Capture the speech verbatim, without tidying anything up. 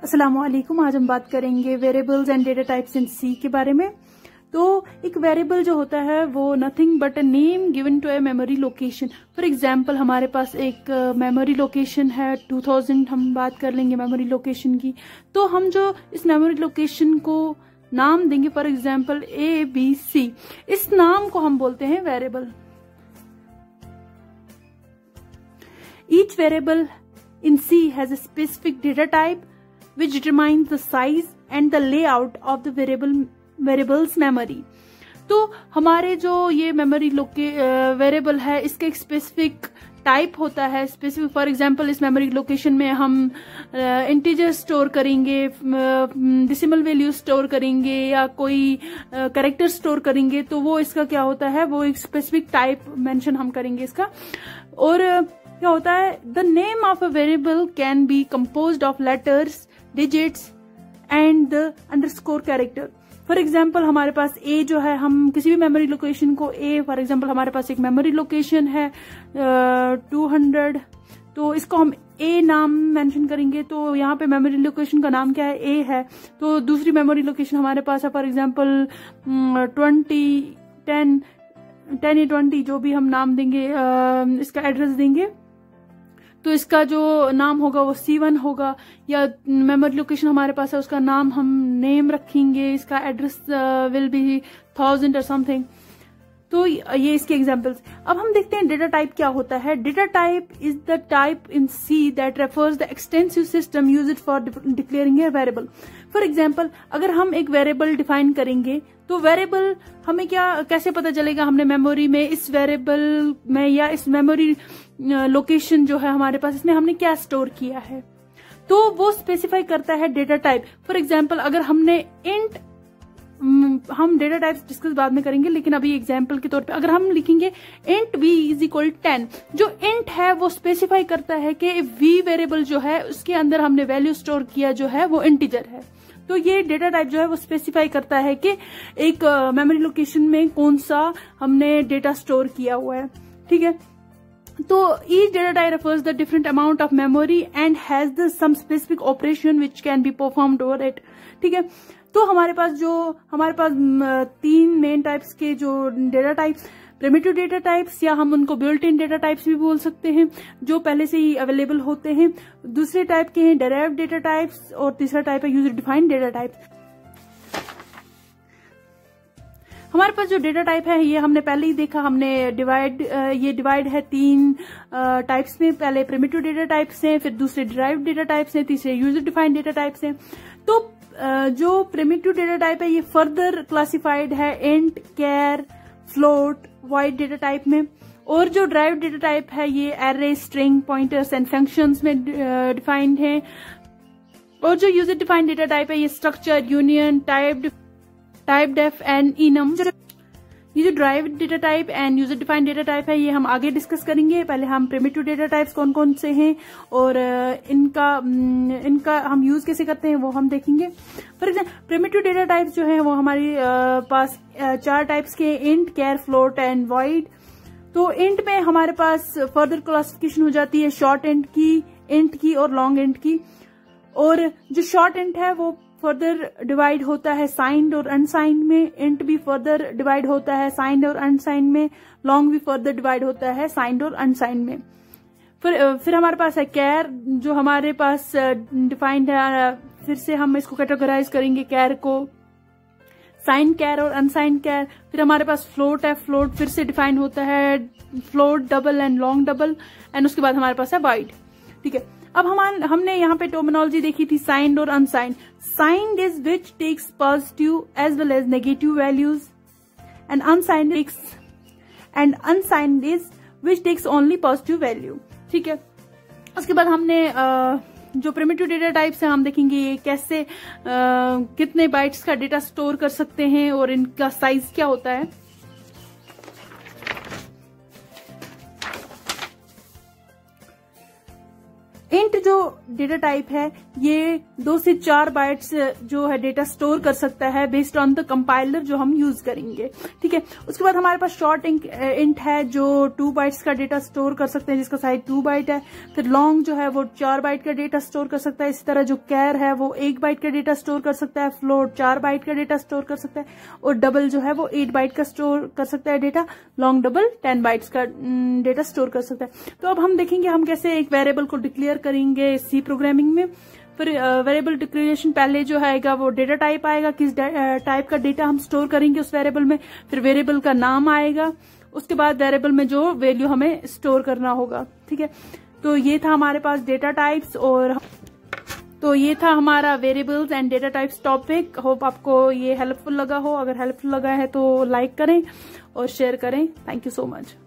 अस्सलामुअलैकुम। आज हम बात करेंगे variables and data types in C के बारे में। तो एक वेरिएबल जो होता है वो nothing but a name given to a memory location. For example हमारे पास एक मेमोरी लोकेशन है टू थाउजेंड, हम बात कर लेंगे मेमोरी लोकेशन की। तो हम जो इस मेमोरी लोकेशन को नाम देंगे, for example A B C, इस नाम को हम बोलते हैं variable. Each variable in C has a specific data type which determines the size and the layout of the variable variable's memory। तो हमारे जो ये मेमोरी लोके वेरिएबल है इसका एक स्पेसिफिक टाइप होता है। स्पेसिफिक फॉर एग्जांपल इस मेमोरी लोकेशन में हम इंटीजर स्टोर करेंगे, डेसिमल वैल्यू स्टोर करेंगे या कोई कैरेक्टर स्टोर करेंगे, तो वो इसका क्या होता है, वो एक स्पेसिफिक टाइप मेंशन हम करेंगे इसका। और क्या होता है, the name of a variable can be composed of letters, digits and the underscore character. For example हमारे पास ए जो है, हम किसी भी मेमोरी लोकेशन को ए, फॉर एग्जाम्पल हमारे पास एक मेमोरी लोकेशन है टू हंड्रेड, तो इसको हम ए नाम मेंशन करेंगे। तो यहाँ पे मेमोरी लोकेशन का नाम क्या है, ए है। तो दूसरी मेमोरी लोकेशन हमारे पास है for example twenty, ten ten या ट्वेंटी, जो भी हम नाम देंगे uh, इसका एड्रेस देंगे, तो इसका जो नाम होगा वो सी वन होगा। या मेमोरी लोकेशन हमारे पास है, उसका नाम हम नेम रखेंगे, इसका एड्रेस विल बी थाउजेंड और समथिंग। तो ये इसके एग्जांपल्स। अब हम देखते हैं डेटा टाइप क्या होता है। Data type is the type in C that refers the extensive system used for declaring a variable. For example अगर हम एक वेरिएबल डिफाइन करेंगे तो वेरिएबल हमें क्या कैसे पता चलेगा हमने मेमोरी में इस वेरिएबल में या इस मेमोरी लोकेशन जो है हमारे पास, इसमें हमने क्या स्टोर किया है, तो वो स्पेसिफाई करता है डेटा टाइप। फॉर एग्जांपल अगर हमने इंट, हम डेटा टाइप्स डिस्कस बाद में करेंगे, लेकिन अभी एग्जांपल के तौर पे अगर हम लिखेंगे int v is equal ten, जो इंट है वो स्पेसिफाई करता है कि v वेरिएबल जो है उसके अंदर हमने वैल्यू स्टोर किया जो है वो इंटीजर है। तो ये डेटा टाइप जो है वो स्पेसिफाई करता है कि एक मेमोरी uh, लोकेशन में कौन सा हमने डेटा स्टोर किया हुआ है। ठीक है, तो each data type refers the different amount of memory and has the some specific operation which can be performed over it। ठीक है, तो हमारे पास जो हमारे पास तीन मेन टाइप्स के जो data types, primitive data types या हम उनको बिल्ट इन डेटा टाइप्स भी बोल सकते हैं, जो पहले से ही अवेलेबल होते हैं। दूसरे टाइप के हैं डेराइव्ड डेटा टाइप्स और तीसरा टाइप है यूजर डिफाइंड डेटा टाइप्स। हमारे पास जो डेटा टाइप है ये हमने पहले ही देखा, हमने डिवाइड, ये डिवाइड है तीन टाइप्स में। पहले प्रिमिटिव डेटा टाइप्स हैं, फिर दूसरे डिराइव्ड डेटा टाइप्स हैं, तीसरे यूजर डिफाइंड डेटा टाइप्स हैं। तो जो प्रिमिटिव डेटा टाइप है ये फर्दर क्लासिफाइड है int, char, float, void data type में। और जो डिराइव्ड डेटा टाइप है ये array, string, pointers and functions में डिफाइंड है। और जो यूजर डिफाइंड डेटा टाइप है ये structure, union, typed, typedef and enum. ये जो derived data type and user defined data type है ये हम आगे डिस्कस करेंगे। पहले हम प्रिमिटिव डेटा टाइप्स कौन कौन से हैं और इनका इनका हम यूज कैसे करते हैं वो हम देखेंगे। For example primitive data types जो है वो हमारे पास चार टाइप्स के, int, char, float and void. तो इंट में हमारे पास फर्दर क्लासिफिकेशन हो जाती है शॉर्ट इंट की, इंट की और लॉन्ग इंट की। और जो शॉर्ट इंट है वो फर्दर डिवाइड होता है साइंड और अनसाइंड में, इंट भी फर्दर डिवाइड होता है साइंड और अनसाइंड में, लॉन्ग भी फर्दर डिवाइड होता है साइंड और अनसाइंड में। फिर फिर हमारे पास है कैर, जो हमारे पास डिफाइंड है, फिर से हम इसको कैटेगराइज करेंगे कैर को, साइंड कैर और अनसाइंड कैर। फिर हमारे पास फ्लोट है, फ्लोट फिर से डिफाइंड होता है float, double and long double, and उसके बाद हमारे पास है वाइड। ठीक है, अब हम हमने यहाँ पे टर्मिनोलॉजी देखी थी साइंड और unsigned. Signed is which takes positive as well as negative values and unsigned takes and unsigned is which takes only positive value. ठीक है, उसके बाद हमने आ, जो प्रिमिटिव डेटा टाइप्स है हम देखेंगे ये कैसे आ, कितने बाइट्स का डेटा स्टोर कर सकते हैं और इनका साइज क्या होता है। इंट जो डेटा टाइप है ये दो से चार बाइट्स जो है डेटा स्टोर कर सकता है बेस्ड ऑन द कंपाइलर जो हम यूज करेंगे, ठीक है। उसके बाद हमारे पास शॉर्ट इंट है जो टू बाइट्स का डेटा स्टोर कर सकते हैं जिसका साइज टू बाइट है। फिर लॉन्ग जो है वो चार बाइट का डेटा स्टोर कर सकता है। इसी तरह जो कैर है वो एक बाइट का डेटा स्टोर कर सकता है। फ्लोट चार बाइट का डेटा स्टोर कर सकता है और डबल जो है वो एट बाइट का स्टोर कर सकता है data. Long double ten bytes का डेटा स्टोर कर सकता है। तो अब हम देखेंगे हम कैसे एक वेरिएबल को डिक्लेयर करेंगे सी प्रोग्रामिंग में। फिर वेरिएबल डिक्लेरेशन पहले जो आएगा वो डेटा टाइप आएगा, किस टाइप का डेटा हम स्टोर करेंगे उस वेरिएबल में। फिर वेरिएबल का नाम आएगा, उसके बाद वेरिएबल में जो वैल्यू हमें स्टोर करना होगा, ठीक है। तो ये था हमारे पास डेटा टाइप्स और तो ये था हमारा variables and data types topic. Hope आपको ये हेल्पफुल लगा हो। अगर हेल्पफुल लगा है तो लाइक करें और शेयर करें। Thank you so much.